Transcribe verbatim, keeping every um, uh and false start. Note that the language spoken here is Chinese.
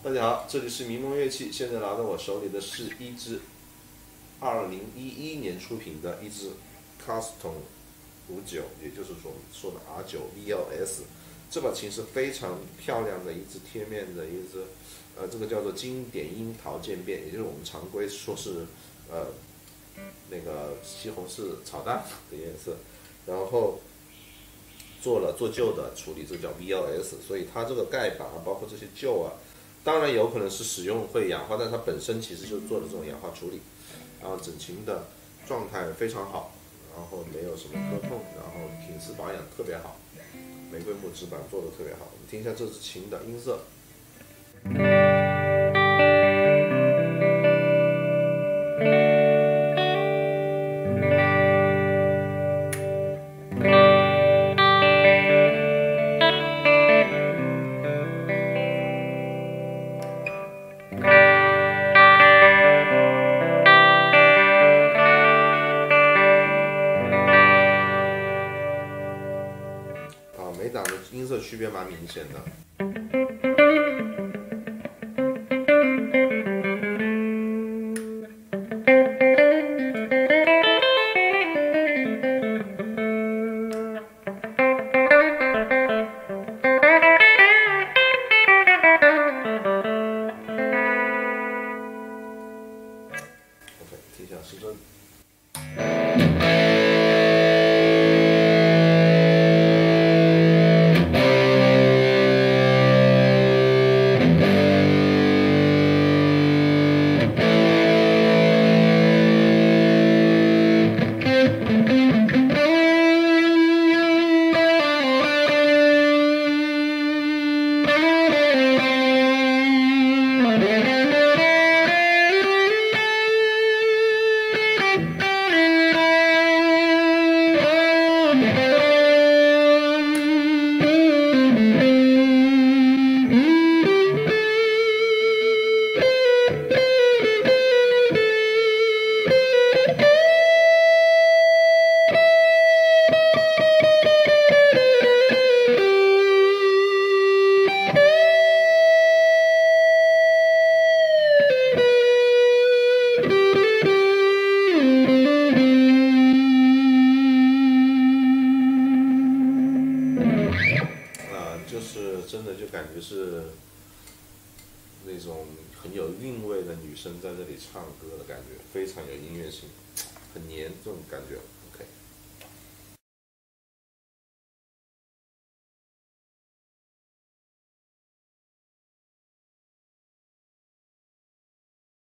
大家好，这里是迷梦乐器，现在拿到我手里的是一支二零一一年出品的一支 Custom 五九，也就是说说的 R 九 V L S。这把琴是非常漂亮的一支贴面的一支，呃，这个叫做经典樱桃渐变，也就是我们常规说是呃那个西红柿炒蛋的颜色，然后做了做旧的处理，这叫 V L S， 所以它这个盖板啊，包括这些旧啊。当然有可能是使用会氧化，但它本身其实就是做了这种氧化处理，然后整琴的状态非常好，然后没有什么磕碰，然后品质保养特别好，玫瑰木质板做的特别好。我们听一下这支琴的音色。每档的音色区别蛮明显的。OK， 听一下失真。就是真的就感觉是那种很有韵味的女生在这里唱歌的感觉，非常有音乐性，很黏这种感觉。